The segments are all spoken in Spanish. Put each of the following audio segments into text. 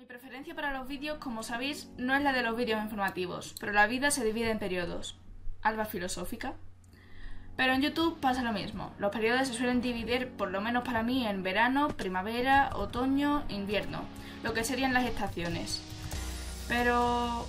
preferencia para los vídeos, como sabéis, no es la de los vídeos informativos, pero la vida se divide en periodos. Alba filosófica. Pero en YouTube pasa lo mismo. Los periodos se suelen dividir, por lo menos para mí, en verano, primavera, otoño, invierno, lo que serían las estaciones. Pero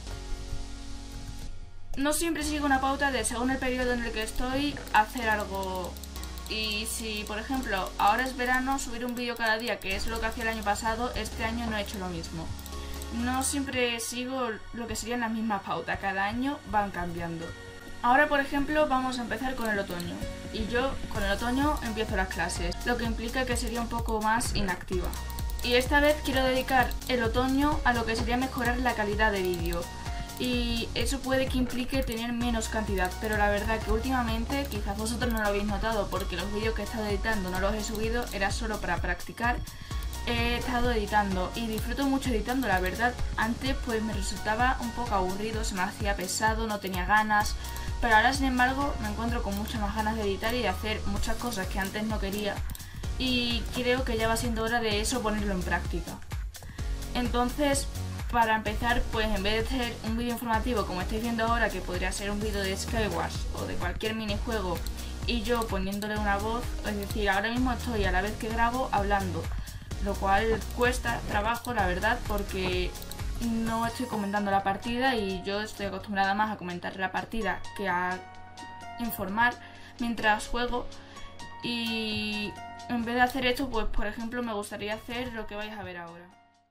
no siempre sigo una pauta de, según el periodo en el que estoy, hacer algo. Y si, por ejemplo, ahora es verano, subir un vídeo cada día, que es lo que hacía el año pasado, este año no he hecho lo mismo. No siempre sigo lo que serían las mismas pautas, cada año van cambiando. Ahora, por ejemplo, vamos a empezar con el otoño. Y yo, con el otoño, empiezo las clases, lo que implica que sería un poco más inactiva. Y esta vez quiero dedicar el otoño a lo que sería mejorar la calidad de vídeo. Y eso puede que implique tener menos cantidad, pero la verdad que últimamente, quizás vosotros no lo habéis notado porque los vídeos que he estado editando no los he subido, era solo para practicar. He estado editando y disfruto mucho editando, la verdad. Antes pues me resultaba un poco aburrido, se me hacía pesado, no tenía ganas, pero ahora sin embargo me encuentro con muchas más ganas de editar y de hacer muchas cosas que antes no quería, y creo que ya va siendo hora de eso ponerlo en práctica. Entonces, para empezar, pues en vez de hacer un vídeo informativo como estáis viendo ahora, que podría ser un vídeo de Skywars o de cualquier minijuego y yo poniéndole una voz, es decir, ahora mismo estoy a la vez que grabo hablando, lo cual cuesta trabajo, la verdad, porque no estoy comentando la partida y yo estoy acostumbrada más a comentar la partida que a informar mientras juego. Y en vez de hacer esto, pues por ejemplo me gustaría hacer lo que vais a ver ahora.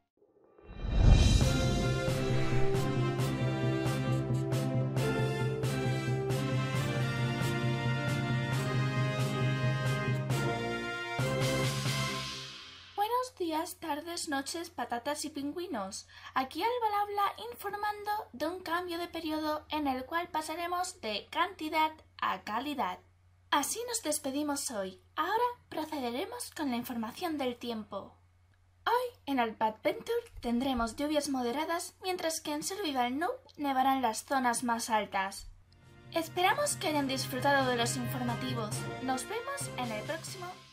Buenos días, tardes, noches, patatas y pingüinos. Aquí Alba habla informando de un cambio de periodo en el cual pasaremos de cantidad a calidad. Así nos despedimos hoy. Ahora procederemos con la información del tiempo. Hoy en Alpadventure tendremos lluvias moderadas, mientras que en Survival Noob nevarán las zonas más altas. Esperamos que hayan disfrutado de los informativos. Nos vemos en el próximo